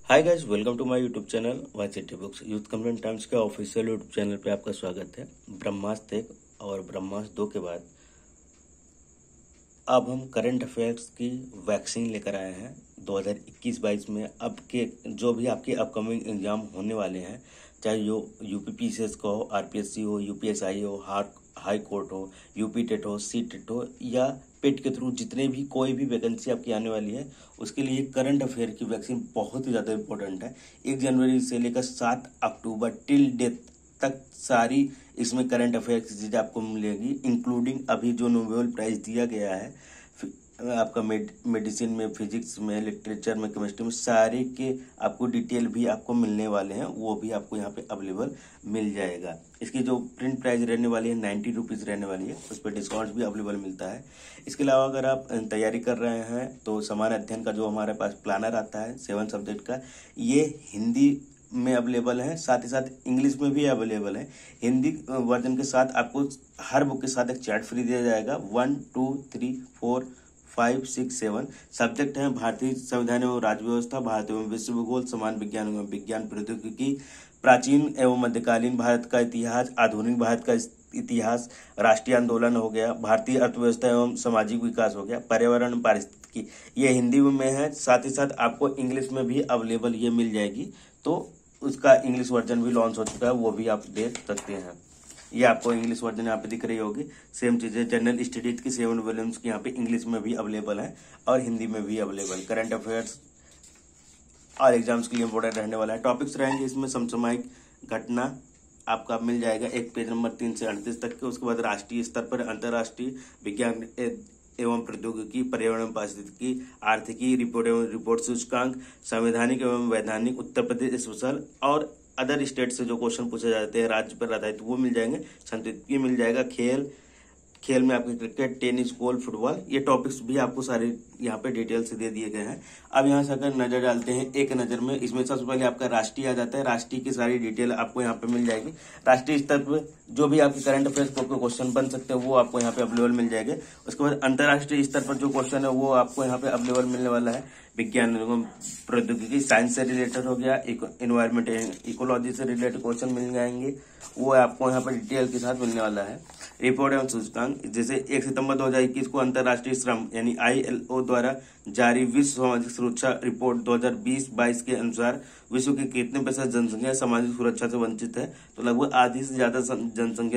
Hi guys, welcome to my YouTube channel YCT books. Youth complaint times के official YouTube channel पे आपका स्वागत है। ब्रह्मास्त्र 1 और ब्रह्मास्त्र 2 के बाद अब हम करंट अफेयर्स की वैक्सीन लेकर आए हैं 2021-22 में। अब के जो भी आपके अपकमिंग एग्जाम होने वाले हैं, चाहे यूपीपीसीएस का हो, आरपीएससी हो, यूपीएसआई हो, हाई कोर्ट हो, यूपी टेट हो, सी टेट हो या पेट के थ्रू जितने भी कोई भी वैकेंसी आपकी आने वाली है, उसके लिए करंट अफेयर की वैक्सीन बहुत ही ज़्यादा इंपॉर्टेंट है। 1 जनवरी से लेकर 7 अक्टूबर टिल डेथ तक सारी इसमें करंट अफेयर की चीज़ें आपको मिलेगी, इंक्लूडिंग अभी जो नोबेल प्राइज़ दिया गया है आपका मेडिसिन में, फिजिक्स में, लिटरेचर में, केमिस्ट्री में, सारे के आपको डिटेल भी आपको मिलने वाले हैं। वो भी आपको यहाँ पे अवेलेबल मिल जाएगा। इसकी जो प्रिंट प्राइस रहने वाली है 90 रुपीज़ रहने वाली है, उस पर डिस्काउंट भी अवेलेबल मिलता है। इसके अलावा अगर आप तैयारी कर रहे हैं तो सामान्य अध्ययन का जो हमारे पास प्लानर आता है 7 सब्जेक्ट का, ये हिंदी में अवेलेबल है, साथ ही साथ इंग्लिश में भी अवेलेबल है। हिंदी वर्जन के साथ आपको हर बुक के साथ एक चार्ट फ्री दिया जाएगा। 1, 2, 3, 4, 5, 6, 7 सब्जेक्ट हैं: भारतीय संविधान एवं राज्य व्यवस्था, भारत एवं विश्व भूगोल, समान विज्ञान एवं विज्ञान प्रौद्योगिकी, प्राचीन एवं मध्यकालीन भारत का इतिहास, आधुनिक भारत का इतिहास, राष्ट्रीय आंदोलन हो गया, भारतीय अर्थव्यवस्था एवं सामाजिक विकास हो गया, पर्यावरण पारिस्थितिकी, ये हिंदी में है। साथ ही साथ आपको इंग्लिश में भी अवेलेबल ये मिल जाएगी, तो उसका इंग्लिश वर्जन भी लॉन्च हो चुका है, वो भी आप देख सकते हैं। ये आपको इंग्लिश वर्जन यहाँ पे दिख रही होगी। सेम चीजें जनरल स्टडीज की 7 वॉल्यूम्स की यहाँ पे इंग्लिश में भी अवेलेबल है और हिंदी में भी अवेलेबल। करंट अफेयर्स और एग्जाम्स के लिए इंपॉर्टेंट रहने वाला है। टॉपिक्स रहेंगे इसमें: समसामयिक घटना आपका मिल जाएगा 1 पेज नंबर 3 से 38 तक के। उसके बाद राष्ट्रीय स्तर पर, अंतर्राष्ट्रीय, विज्ञान एवं प्रौद्योगिकी, पर्यावरण पारिस्थितिकी, आर्थिकी, रिपोर्ट एवं रिपोर्ट सूचकांक, संवैधानिक एवं वैधानिक, उत्तर प्रदेश स्पेशल और अदर स्टेट से जो क्वेश्चन पूछे जाते हैं राज्य पर आधारित, वो मिल जाएंगे। सांस्कृतिक मिल जाएगा, खेल में आपके क्रिकेट, टेनिस, गोल्फ, फुटबॉल, ये टॉपिक्स भी आपको सारे यहाँ पे डिटेल से दे दिए गए हैं। अब यहाँ से अगर नजर डालते हैं एक नजर में, इसमें सबसे पहले आपका राष्ट्रीय आ जाता है। राष्ट्रीय की सारी डिटेल आपको यहाँ पे मिल जाएगी। राष्ट्रीय स्तर पर जो भी आपके करंट अफेयर्स के क्वेश्चन बन सकते हैं वो आपको यहाँ पे अवेलेबल मिल जाएंगे। उसके बाद अंतर्राष्ट्रीय स्तर पर जो क्वेश्चन है वो आपको यहाँ पे अवेलेबल मिलने वाला है। विज्ञान एवं प्रौद्योगिकी, साइंस से रिलेटेड हो गया, इन्वायरमेंट, इकोलॉजी से रिलेटेड क्वेश्चन मिल जाएंगे, वो आपको यहाँ पर डिटेल के साथ मिलने वाला है। रिपोर्ट एवं सूचकांक, जैसे 1 सितंबर 2021 को अंतर्राष्ट्रीय श्रम यानी ILO द्वारा जारी विश्व सामाजिक सुरक्षा रिपोर्ट 2020-22 के अनुसार विश्व की कितने % जनसंख्या सामाजिक सुरक्षा से वंचित है, तो लगभग आधी से ज्यादा जनसंख्या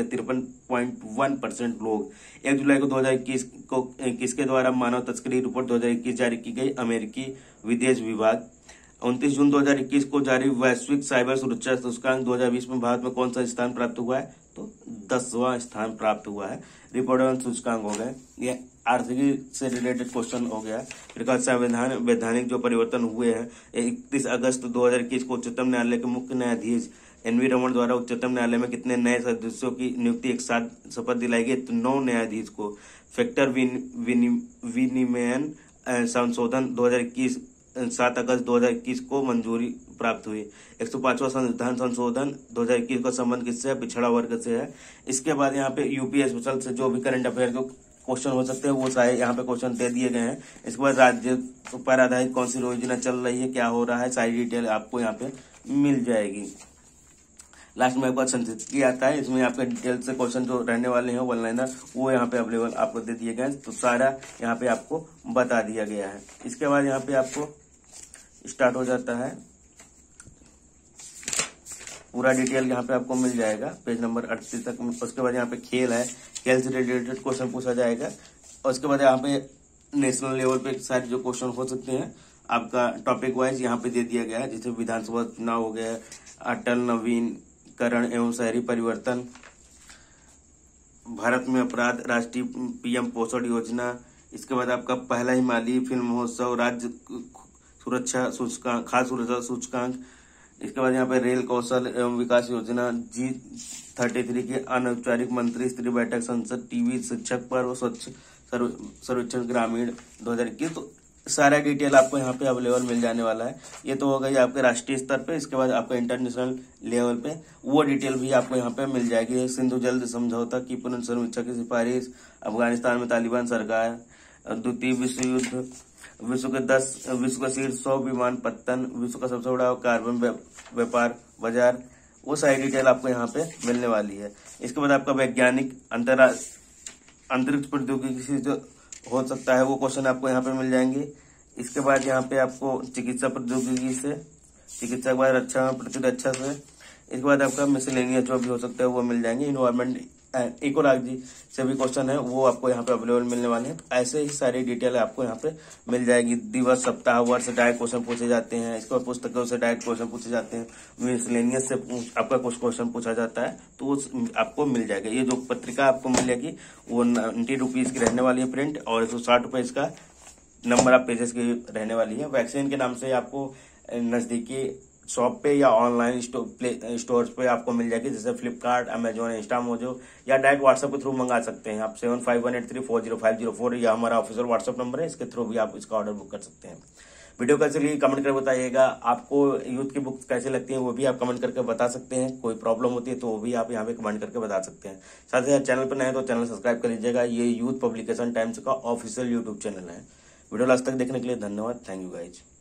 53.1% लोग। 1 जुलाई को 2021 को किसके द्वारा मानव तस्करी रिपोर्ट 2021 जारी की गई? अमेरिकी विदेश विभाग। 29 जून 2021 को जारी वैश्विक साइबर सुरक्षा सूचकांक 2020 में भारत में कौन सा स्थान प्राप्त हुआ है? तो 10वां स्थान प्राप्त हुआ है। रिपोर्ट एवं सूचकांक हो गए, ये आर्थिक से रिलेटेड क्वेश्चन हो गया। फिर संविधान वैधानिक जो परिवर्तन हुए हैं, 31 अगस्त 2021 को उच्चतम न्यायालय के मुख्य न्यायाधीश NV रमन द्वारा उच्चतम न्यायालय में कितने नए सदस्यों की नियुक्ति एक साथ शपथ दिलाई गई? तो 9 न्यायाधीश को। फैक्टर विनिमयन संशोधन 2021 7 अगस्त 2021 को मंजूरी प्राप्त हुई। 105वां संविधान संशोधन 2021 का संबंध किससे है? पिछड़ा वर्ग से है। इसके बाद यहाँ पे यूपी स्पेशल से जो भी करंट अफेयर के क्वेश्चन हो सकते हैं वो सारे यहाँ पे क्वेश्चन दे दिए गए हैं। इसके बाद राज्य पर आधारित कौन सी योजना चल रही है, क्या हो रहा है, सारी डिटेल आपको यहाँ पे मिल जाएगी। लास्ट में एक बार संस्कृति आता है, इसमें आपके डिटेल से क्वेश्चन जो रहने वाले हैं वन लाइनर वो यहाँ पे अवेलेबल आपको दे दिए गए, तो सारा यहाँ पे आपको बता दिया गया है। इसके बाद यहाँ पे आपको स्टार्ट हो जाता है, पूरा डिटेल यहाँ पे आपको मिल जाएगा पेज नंबर 38 तक। उसके बाद यहाँ पे खेल है, खेल से रिलेटेड क्वेश्चन पूछा जाएगा। और उसके बाद यहाँ पे नेशनल लेवल पे सारे जो क्वेश्चन हो सकते हैं आपका टॉपिक वाइज यहाँ पे दे दिया गया है। जैसे विधानसभा चुनाव हो गया, अटल नवीनकरण एवं शहरी परिवर्तन, भारत में अपराध, राष्ट्रीय PM पोषण योजना। इसके बाद आपका पहला हिमालयी फिल्म महोत्सव, राज्य सुरक्षा सूचकांक, खाद्य सुरक्षा सूचकांक। इसके बाद यहाँ पे रेल कौशल एवं विकास योजना, G33 की अनौपचारिक मंत्री स्तरीय बैठक, संसद टीवी, शिक्षक पर्व, स्वच्छ सर्वेक्षण ग्रामीण 2021। तो सारा डिटेल आपको यहाँ पे अवेलेबल मिल जाने वाला है। ये तो हो गई आपके राष्ट्रीय स्तर पे। इसके बाद आपका इंटरनेशनल लेवल पे वो डिटेल भी आपको यहाँ पे मिल जाएगी। सिंधु जल समझौता की पुनर्समीक्षा की सिफारिश, अफगानिस्तान में तालिबान सरकार, द्वितीय विश्व युद्ध, विश्व के 10 विश्व का शीर्ष 100 विमानपत्तन, विश्व का सबसे बड़ा कार्बन व्यापार बाजार, वो सारी डिटेल आपको यहाँ पे मिलने वाली है। इसके बाद आपका वैज्ञानिक अंतरिक्ष प्रौद्योगिकी से जो हो सकता है वो क्वेश्चन आपको यहाँ पे मिल जाएंगे। इसके बाद यहाँ पे आपको चिकित्सा प्रौद्योगिकी से, चिकित्सा के बाद रक्षा प्रतिरक्षा से, इसके बाद आपका मिसलेनियस जो भी हो सकता है वो मिल जाएंगे। इन्वायरमेंट इकोलॉजी से भी क्वेश्चन है वो आपको यहाँ पे अवेलेबल मिलने वाले हैं। तो ऐसे ही सारी डिटेल आपको यहाँ पे मिल जाएगी। दिवस, सप्ताह, वर्ष डायरेक्ट क्वेश्चन पूछे जाते हैं। इसके बाद पुस्तकों से डायरेक्ट क्वेश्चन पूछे जाते हैं। मिसलेनियस से आपका कुछ क्वेश्चन पूछा जाता है तो वो आपको मिल जाएगा। ये जो पत्रिका आपको मिल जाएगी वो 90 रुपीज की रहने वाली है प्रिंट, और 160 रुपए इसका नंबर ऑफ पेजेस की रहने वाली है। वैक्सीन के नाम से आपको नजदीकी शॉप पे या ऑनलाइन स्टोर्स पे आपको मिल जाएगी, जैसे फ्लिपकार्ट, अमेजोन, इंस्टामोजो, या डायरेक्ट व्हाट्सएप के थ्रू मंगा सकते हैं आप। 7518340504 या हमारा ऑफिशियल व्हाट्सएप नंबर है, इसके थ्रू भी आप इसका ऑर्डर बुक कर सकते हैं। वीडियो कैसे लगी कमेंट करके बताइएगा। आपको यूथ की बुक्स कैसे लगती हैं वो भी आप कमेंट करके बता सकते हैं। कोई प्रॉब्लम होती है तो वो भी आप यहाँ पे कमेंट करके बता सकते हैं। साथ ही चैनल पर नए तो चैनल सब्सक्राइब कर लीजिएगा। ये यूथ पब्लिकेशन टाइम्स का ऑफिशियल यूट्यूब चैनल है। वीडियो लास्ट तक देखने के लिए धन्यवाद। Thank you guys.